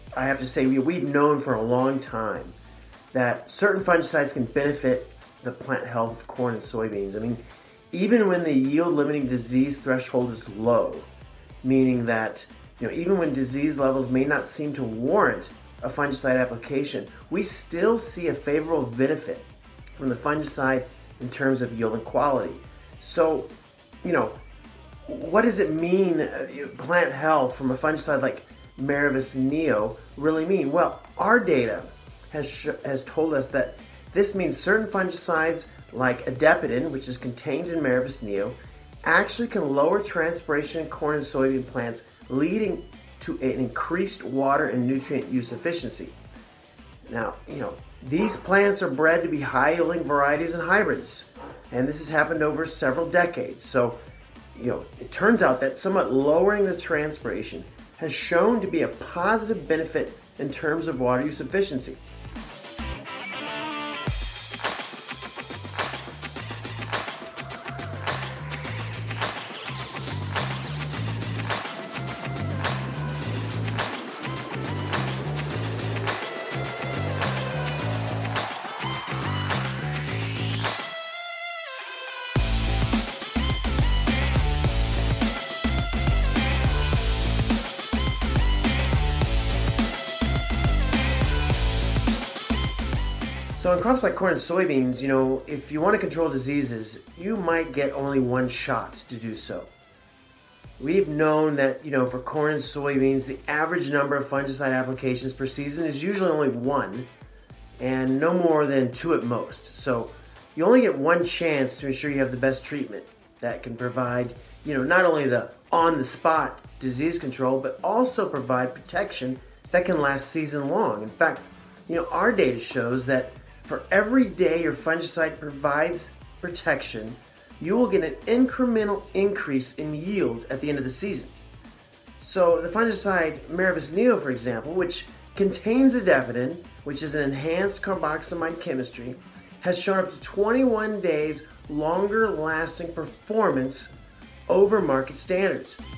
I have to say we've known for a long time that certain fungicides can benefit the plant health of corn and soybeans. I mean, even when the yield limiting disease threshold is low, meaning that even when disease levels may not seem to warrant a fungicide application, we still see a favorable benefit from the fungicide in terms of yield and quality. So, what does it mean, plant health from a fungicide like Miravis Neo really mean? Well, our data has told us that this means certain fungicides like adapidin, which is contained in Miravis Neo, actually can lower transpiration in corn and soybean plants, leading to an increased water and nutrient use efficiency. Now, these plants are bred to be high-yielding varieties and hybrids, and this has happened over several decades. So, it turns out that somewhat lowering the transpiration has shown to be a positive benefit in terms of water use efficiency. So in crops like corn and soybeans, if you want to control diseases, you might get only one shot to do so. We've known that, for corn and soybeans, the average number of fungicide applications per season is usually only one, and no more than two at most. So you only get one chance to ensure you have the best treatment that can provide, not only the on-the-spot disease control, but also provide protection that can last season long. In fact, our data shows that for every day your fungicide provides protection, you will get an incremental increase in yield at the end of the season. So the fungicide Miravis Neo, for example, which contains adapidin, which is an enhanced carboxamide chemistry, has shown up to 21 days longer lasting performance over market standards.